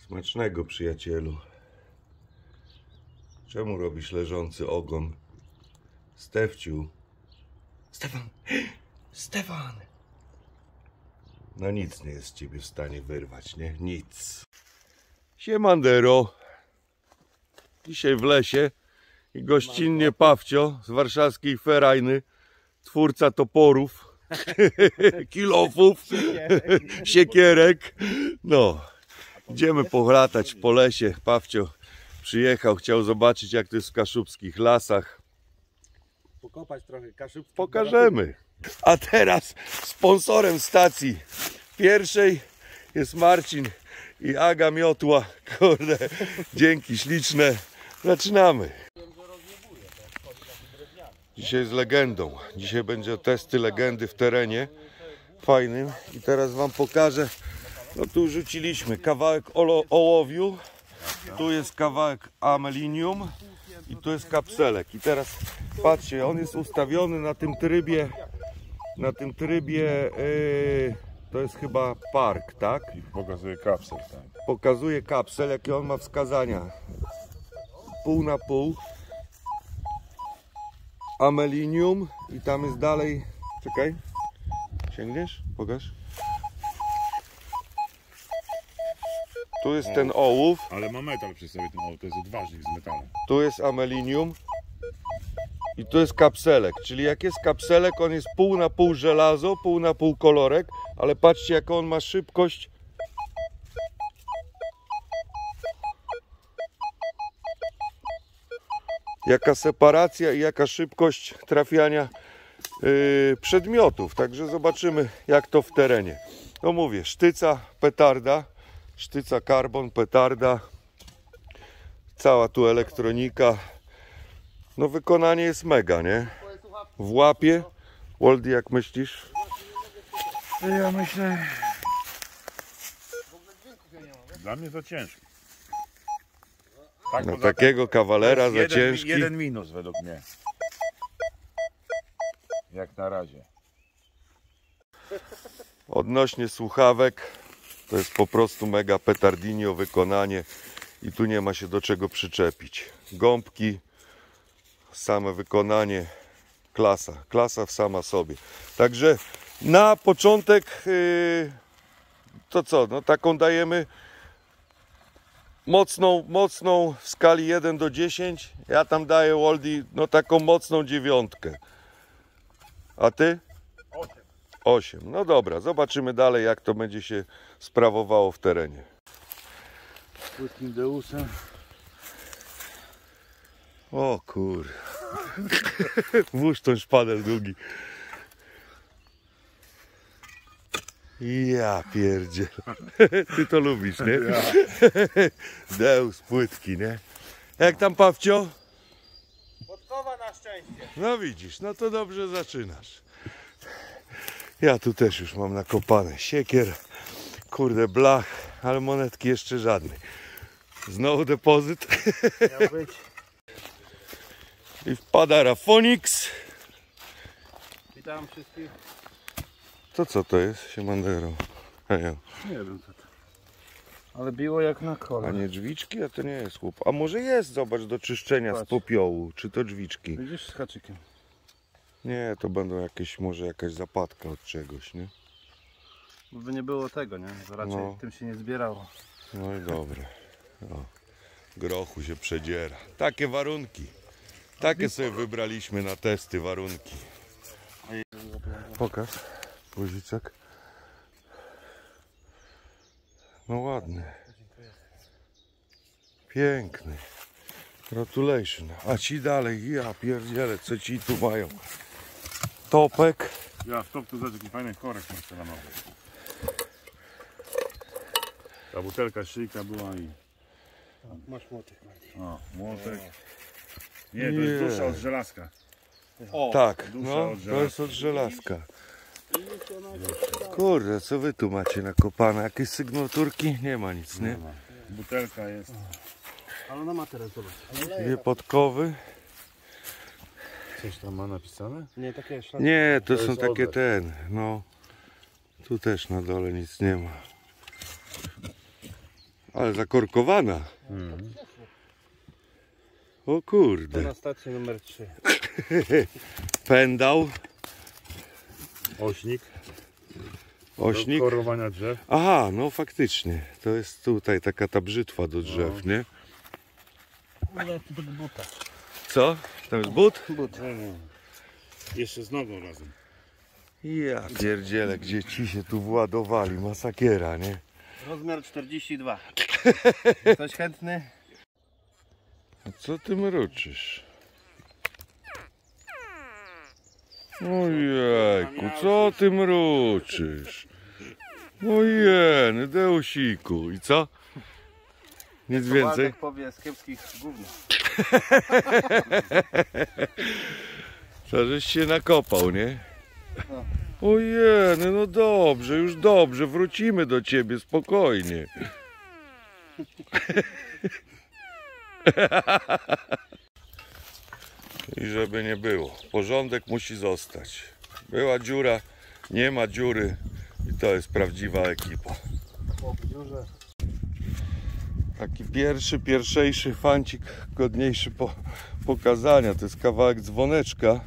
Smacznego, przyjacielu. Czemu robisz leżący ogon? Stefciu. Stefan! Stefan! No nic nie jest z ciebie w stanie wyrwać, nie? Nic. Siemandero. Dzisiaj w lesie i gościnnie Pawcio z warszawskiej Ferajny, twórca toporów, kilofów, siekierek. No, idziemy polatać po lesie. Pawcio przyjechał, chciał zobaczyć, jak to jest w kaszubskich lasach. Pokopać trochę kaszubskich. Pokażemy. A teraz sponsorem stacji pierwszej jest Marcin i Aga Miotła. Kurde, dzięki śliczne. Zaczynamy. Dzisiaj z legendą. Dzisiaj będzie testy legendy w terenie fajnym. I teraz wam pokażę. No tu rzuciliśmy kawałek ołowiu. Tu jest kawałek amelinium. I tu jest kapselek. I teraz patrzcie, on jest ustawiony na tym trybie. To jest chyba park, tak? I pokazuje kapsel, tak. Pokazuje kapsel, jakie on ma wskazania. Pół na pół. Amelinium. I tam jest dalej. Czekaj. Sięgniesz? Pokaż. Tu jest ten ołów. Ale ma metal przy sobie ten ołów, to jest odważnik z metalu. Tu jest amelinium. I tu jest kapselek. Czyli jak jest kapselek, on jest pół na pół żelazo, pół na pół kolorek. Ale patrzcie, jaką on ma szybkość. Jaka separacja i jaka szybkość trafiania przedmiotów. Także zobaczymy, jak to w terenie. No mówię, sztyca, petarda, sztyca karbon, petarda, cała tu elektronika. No wykonanie jest mega, nie? W łapie. Woldy, jak myślisz? Ja myślę... Dla mnie to ciężko. Tak, No takiego kawalera za ciężki. Jeden minus według mnie. Jak na razie. Odnośnie słuchawek, to jest po prostu mega petardinio wykonanie i tu nie ma się do czego przyczepić. Gąbki, same wykonanie, klasa sama sobie. Także na początek to co, no taką dajemy mocną w skali 1 do 10. Ja tam daję Woldy, no taką mocną 9. A ty? 8. No dobra, zobaczymy dalej, jak to będzie się sprawowało w terenie. Płytkim Deusem. O kur... Włóż ten szpadel długi. Ja pierdziel. Ty to lubisz, nie? Ja. Deus, płytki, nie? Jak tam, Pawcio? Podkowa na szczęście. No widzisz, no to dobrze zaczynasz. Ja tu też już mam nakopane. Siekier, kurde, blach, ale monetki jeszcze żadnej. Znowu depozyt. Miał być. I wpada Rafonix. Witam wszystkich. To co to jest? Siemandero. Nie wiem co to. Ale biło jak na A kole. nie drzwiczki? A to nie jest chłop. A może jest, zobacz, do czyszczenia z Patrz. popiołu. Czy to drzwiczki? Widzisz, z haczykiem. Nie, to będą jakieś, może jakaś zapadka od czegoś, nie? By nie było tego, nie? To raczej No. tym się nie zbierało. No i dobre. O, grochu się przedziera. Takie warunki. Takie sobie wybraliśmy na testy warunki. Pokaż guzicek. No ładny. Piękny. Gratulation. A ci dalej, ja pierdzielę, co ci tu mają. Topek. Ja w topku zobacz, jaki fajny korek porcelanowy. Ta butelka szyjka była i... Masz młotek bardziej. O, młotek. Nie, to jest dusza od żelazka. O, Tak, dusza no, od to jest żelazka. od żelazka. Kurde, co wy tu macie nakopane? Jakieś sygnaturki? Nie ma nic, nie? Butelka jest. ale ona ma teraz, zobacz. Dwie podkowy. Coś tam ma napisane? Nie, takie szlaki. Nie, to To są jest takie odlew. ten, no. Tu też na dole nic nie ma. Ale zakorkowana. O To kurde. na stację numer 3. Pędał. Ośnik. Ośnik. Do korowania drzew. Aha, no faktycznie. To jest tutaj taka ta brzytwa do drzew, nie? Ale to do buta. Co? Tam jest but? But. Jeszcze z nogą razem. Ja pierdzielę, gdzie ci się tu władowali. Masakiera, nie? Rozmiar 42. Ktoś chętny? A co ty mruczysz? Ojejku, co ty mruczysz? Ojej, Deusiku. I co? Nic więcej? Waldek powie z kiepskich gówno. Co, żeś się nakopał, nie? No. Ojej, no dobrze, już dobrze, wrócimy do ciebie, spokojnie. I żeby nie było, porządek musi zostać. Była dziura, nie ma dziury i to jest prawdziwa ekipa. Taki pierwszejszy fancik, godniejszy pokazania, to jest kawałek dzwoneczka.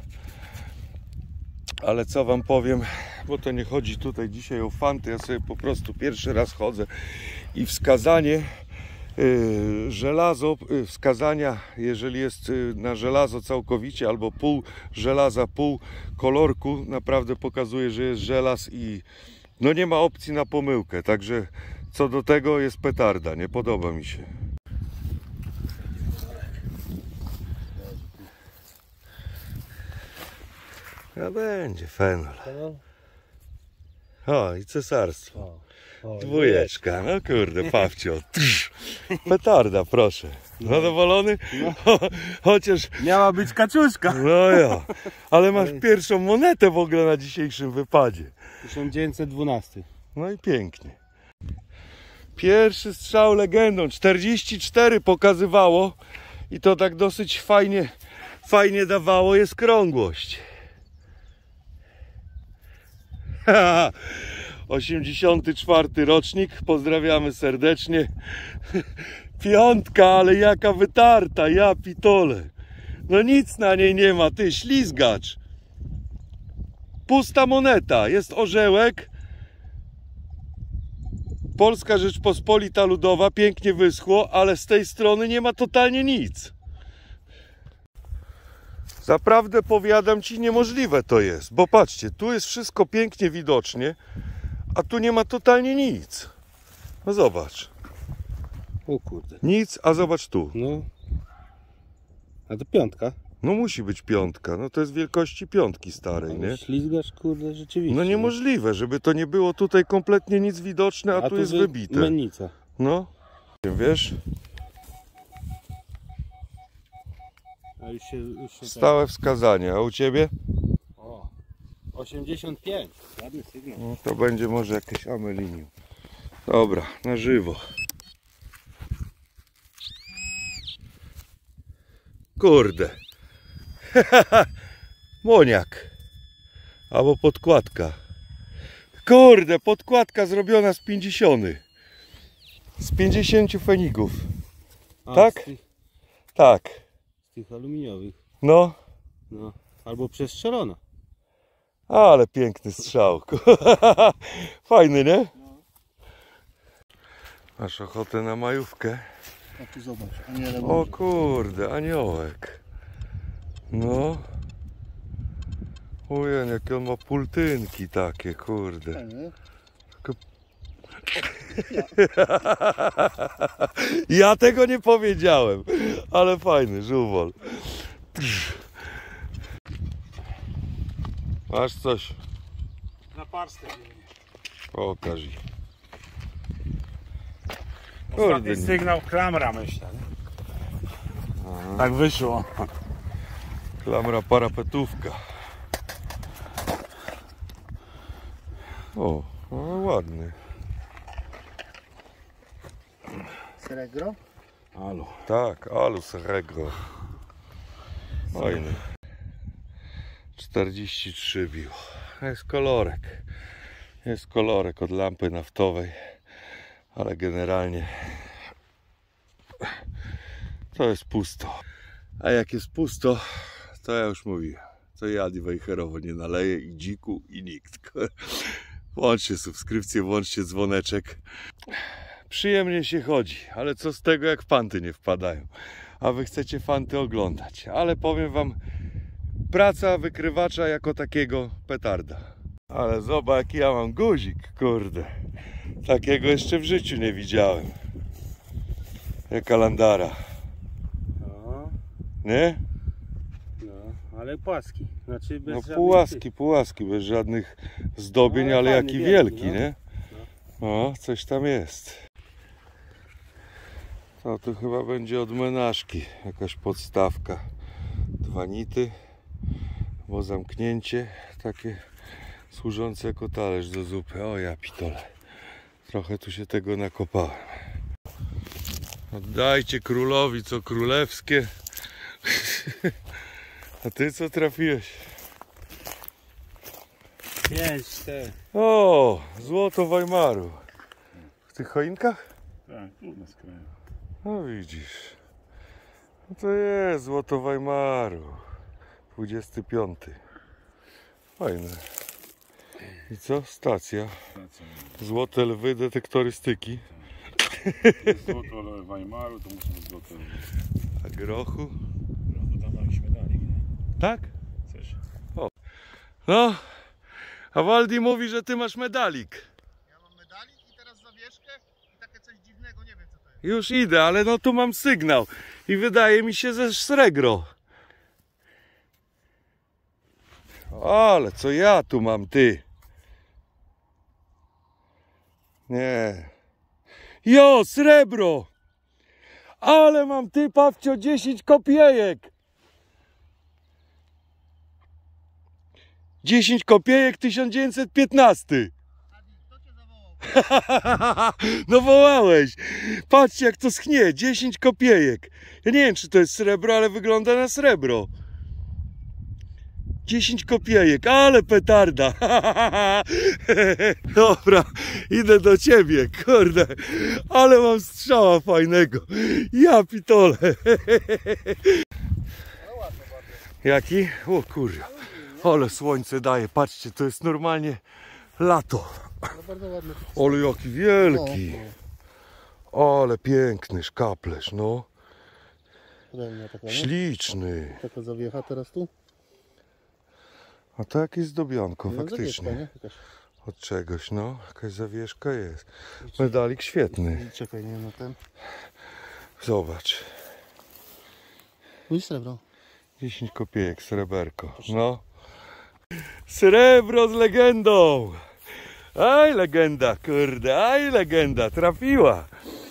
Ale co wam powiem, bo to nie chodzi tutaj dzisiaj o fanty, ja sobie po prostu pierwszy raz chodzę i wskazanie żelazo, wskazania, jeżeli jest na żelazo całkowicie albo pół żelaza, pół kolorku, naprawdę pokazuje, że jest żelaz i no nie ma opcji na pomyłkę, także co do tego jest petarda, nie podoba mi się. A będzie fenol. O, i cesarstwo. Dwójeczka, no kurde, Pawcio. Petarda, proszę. Zadowolony? Chociaż, Miała być kaczuszka. no ja. Ale masz pierwszą monetę w ogóle na dzisiejszym wypadzie. 1912. No i pięknie. Pierwszy strzał legendą. 44 pokazywało. I to tak dosyć fajnie dawało. Jest krągłość. 84 rocznik, pozdrawiamy serdecznie. Piątka, ale jaka wytarta, ja pitole. No nic na niej nie ma, ty ślizgacz. Pusta moneta, jest orzełek. Polska Rzeczpospolita Ludowa, pięknie wyschło, ale z tej strony nie ma totalnie nic. Zaprawdę powiadam ci, niemożliwe to jest, bo patrzcie, tu jest wszystko pięknie widocznie, a tu nie ma totalnie nic. No zobacz, O kurde. nic, a zobacz tu. No. A to piątka. No musi być piątka, no to jest wielkości piątki starej, nie? Ślizgasz, kurde, rzeczywiście. No niemożliwe, żeby to nie było tutaj kompletnie nic widoczne, a tu jest wybite. Mennica. No, wiesz, A już się stałe wskazanie, a u ciebie? O, 85. Ładny sygnał. No, to będzie może jakieś amelinium. Dobra, na żywo. Kurde. Moniak. Albo podkładka. Kurde, podkładka zrobiona z 50. Z 50 fenigów. A, Tak? Tak. Z tych aluminiowych. No. No. Albo przestrzelona. Ale piękny strzał. Fajny, nie? Masz ochotę na majówkę? A tu zobacz. Aniele O kurde, aniołek. No. Ojej, jakie on ma pultynki takie, kurde. Ja tego nie powiedziałem, ale fajny, żuwol. Masz coś? Na parstę. Pokaż. Ostatni sygnał klamra, myślę. Tak wyszło. Klamra parapetówka. O, no ładny. Seregro? Alu. Tak, Alus Regro. Fajny. 43 bił. Jest kolorek. Jest kolorek od lampy naftowej. Ale generalnie to jest pusto. A jak jest pusto, to ja już mówiłem, to ja Wejherowo nie naleję i dziku i nikt. Włączcie subskrypcję, włączcie dzwoneczek. Przyjemnie się chodzi, ale co z tego, jak fanty nie wpadają, a wy chcecie fanty oglądać. Ale powiem wam, praca wykrywacza jako takiego petarda. Ale zobacz, jaki ja mam guzik, kurde. Takiego jeszcze w życiu nie widziałem. Jaka landara. No, Nie? no, ale płaski. Znaczy bez No żadnych pułaski, bez żadnych zdobień, No, ale ale fajny, jaki wielki, wielki, no. nie? No, coś tam jest. To tu chyba będzie od menażki, jakaś podstawka. 2 nity, bo zamknięcie takie służące jako talerz do zupy. O ja pitole, trochę tu się tego nakopałem. Oddajcie królowi co królewskie. A ty co trafiłeś? 5, 4. O, złoto Weimaru. W tych choinkach? Tak, tu nas krają. No widzisz. No to jest złoto Weimaru. 25. Fajne. I co? Stacja. Złote lwy detektorystyki. Złoto ale Weimaru, to musi być złoto. A grochu? No to tam mam śmietalik, nie? Tak? Chcesz? No. A Waldi mówi, że ty masz medalik. Ja mam medalik i teraz zawieszkę i takie coś dziwnego, nie wiem co to jest. Już idę, ale no tu mam sygnał. I wydaje mi się, że srebro. Ale co ja tu mam, ty? Nie. Jo, srebro! Ale mam, ty, Pawcio, 10 kopiejek. 10 kopiejek 1915. Kto cię zawołał? No wołałeś. Patrzcie, jak to schnie. 10 kopiejek. Ja nie wiem, czy to jest srebro, ale wygląda na srebro. 10 kopiejek, ale petarda. Dobra, idę do ciebie, kurde. Ale mam strzała fajnego. Ja pitole. Jaki? O kurwa. Ale słońce daje. Patrzcie, to jest normalnie lato. No bardzo ładny. Ale jaki wielki. Ale piękny szkaplerz, no. Taka, Śliczny. taka zawiecha teraz tu? A to jakieś zdobionko, No, zawieszka, faktycznie. nie? Jakaś. Od czegoś, no. Jakaś zawieszka jest. Medalik świetny. Czekaj, nie, no ten. Zobacz. No i srebro. 10 kopiejek, sreberko. No. Srebro z legendą. Aj, legenda, kurde, aj, legenda. Trafiła.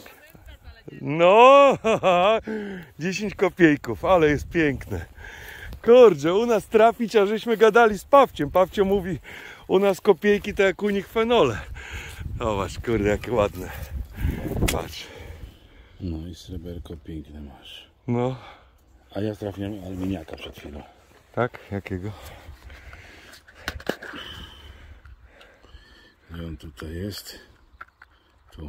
No, 10 kopiejków, ale jest piękne. Kurczę, u nas trafić, a żeśmy gadali z Pawciem. Pawcio mówi, u nas kopiejki to jak u nich fenole. Zobacz, kurde, jakie ładne. Patrz. No i sreberko piękne masz. No, A ja trafiłem aluminiaka przed chwilą. tak? Jakiego? I on tutaj jest. Tu.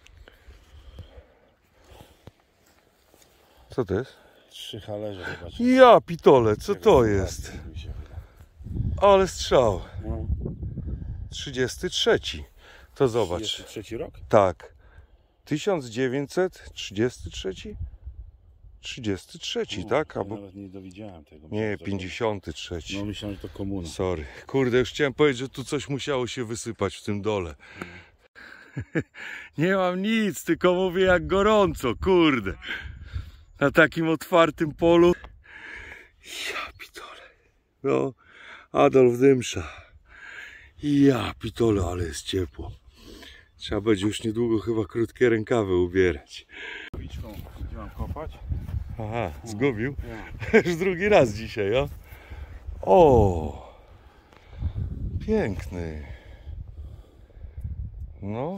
Co to jest? 3 halerze, zobacz. Ja pitole, co to jest? Mi się wyda. Ale strzał. No. 33. To zobacz. 33 rok? Tak. 1933? 33, tak? Ja Albo nawet nie dowiedziałem tego. nie, Myślałem, że to- 53. No myślałem, że to komuna. Sorry. Kurde, już chciałem powiedzieć, że tu coś musiało się wysypać w tym dole. Nie mam nic, tylko mówię jak gorąco, kurde. Na takim otwartym polu. Ja pitole. No, Adolf Dymsza. Ja pitole, ale jest ciepło. Trzeba będzie już niedługo chyba krótkie rękawy ubierać. Wiczką, gdzie mam kopać? Aha, zgubił. Już drugi raz dzisiaj, o. O! Piękny. No.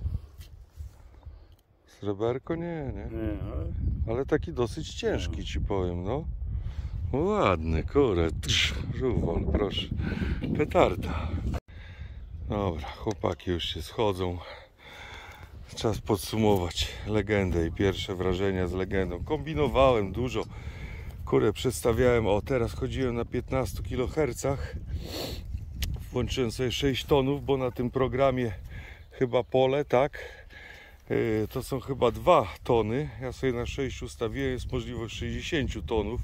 Sreberko nie. Nie, ale Ale taki dosyć ciężki, ci powiem, no. Ładny, kurde. Żuwol, proszę. Petarda. Dobra, chłopaki już się schodzą. Czas podsumować legendę i pierwsze wrażenia z legendą. Kombinowałem dużo. Kurę przedstawiałem, teraz chodziłem na 15 kHz. Włączyłem sobie 6 tonów, bo na tym programie chyba pole, tak? To są chyba 2 tony. Ja sobie na 6 ustawiłem, jest możliwość 60 tonów.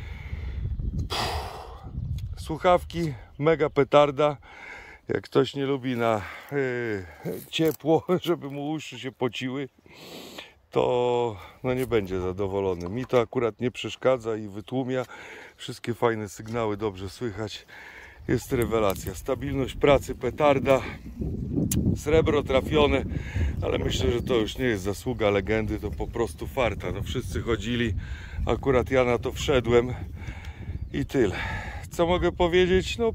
Słuchawki, mega petarda. Jak ktoś nie lubi na ciepło, żeby mu uszy się pociły, to no nie będzie zadowolony. Mi to akurat nie przeszkadza i wytłumia. Wszystkie fajne sygnały dobrze słychać. Jest rewelacja. Stabilność pracy petarda. Srebro trafione, ale myślę, że to już nie jest zasługa legendy, to po prostu farta. No wszyscy chodzili, akurat ja na to wszedłem i tyle. Co mogę powiedzieć? No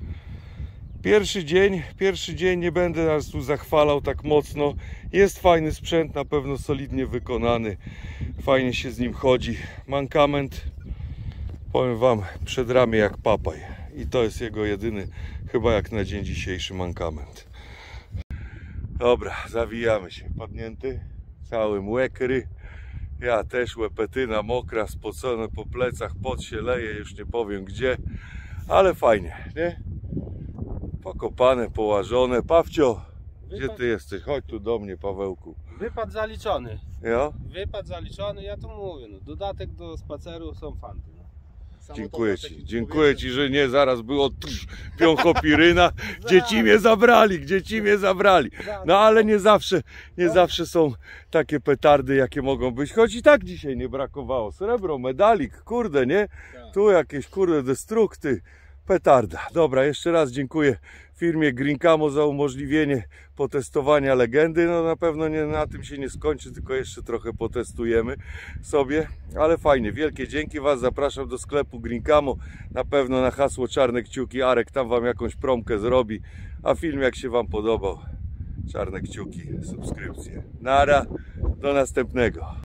pierwszy dzień nie będę nas tu zachwalał tak mocno. Jest fajny sprzęt, na pewno solidnie wykonany. Fajnie się z nim chodzi. Mankament, powiem wam, przed ramię jak papaj. I to jest jego jedyny, chyba jak na dzień dzisiejszy, mankament. Dobra, zawijamy się. Padnięty, cały młekry. Ja też, łepetyna mokra, spocone po plecach, pot się leje, już nie powiem gdzie. Ale fajnie, nie? Pokopane, połażone. Pawcio, gdzie ty jesteś? Chodź tu do mnie, Pawełku. Wypad zaliczony. Ja? Wypad zaliczony, ja to mówię. No, dodatek do spaceru są fanty. No. Dziękuję ci. Dziękuję ci, że nie zaraz było piąchopiryna. Dzieci mnie zabrali. No ale nie zawsze są takie petardy, jakie mogą być. Choć i tak dzisiaj nie brakowało. Srebro, medalik, kurde, nie? Tu jakieś, kurde, destrukty. Petarda. Dobra, jeszcze raz dziękuję firmie Green Camo za umożliwienie potestowania legendy. No na pewno na tym się nie skończy, tylko jeszcze trochę potestujemy sobie, ale fajnie. Wielkie dzięki, was zapraszam do sklepu Green Camo. Na pewno na hasło czarne kciuki Arek tam wam jakąś promkę zrobi, a film jak się wam podobał, czarne kciuki, subskrypcje. Nara, do następnego.